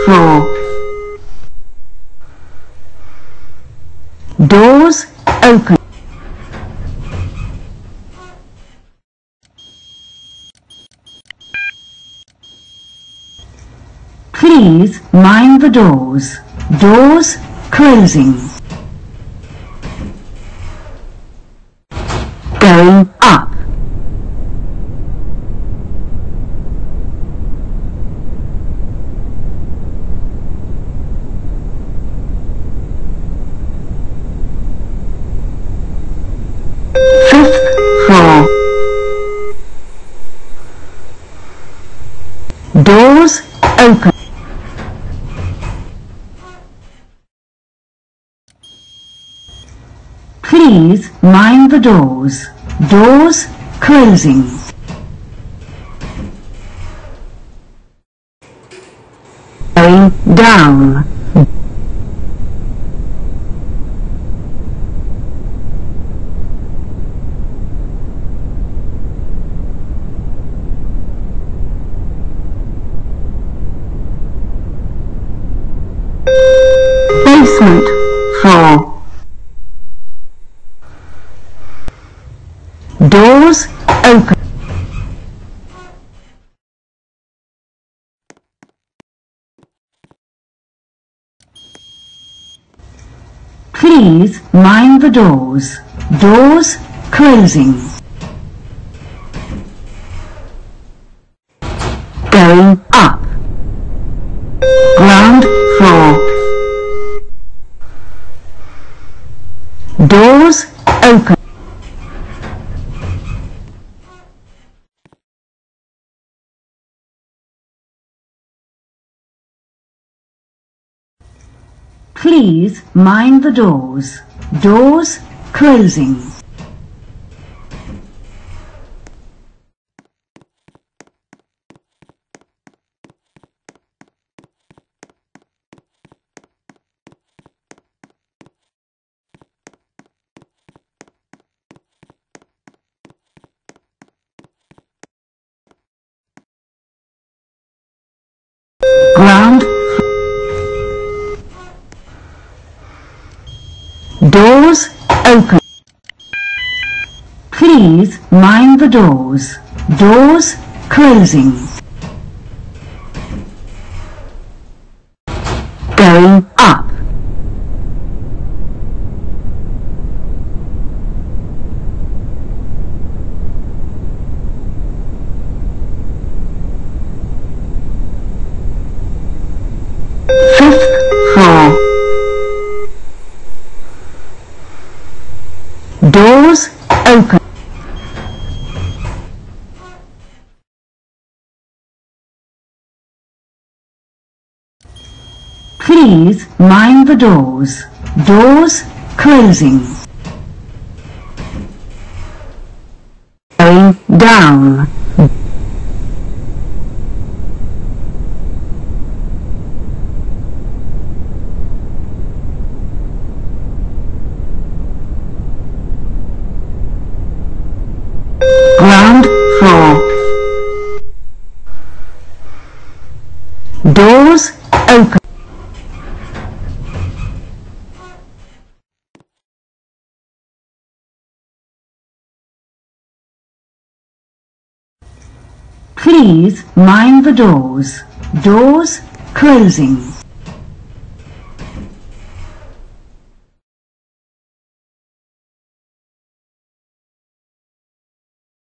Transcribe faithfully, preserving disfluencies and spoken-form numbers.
floor. Doors open. Please mind the doors. Doors closing. Going up. Fifth floor. Doors open. Please mind the doors. Doors closing. Going down. Basement floor. Doors open. Please mind the doors. Doors closing. Going up. Ground floor. Doors open. Please mind the doors. Doors closing. Ground. Doors open. Please mind the doors. Doors closing. Going up. Fifth floor. Doors open. Please mind the doors. Doors closing. Going down. Ground floor. Doors open. Please mind the doors. Doors closing.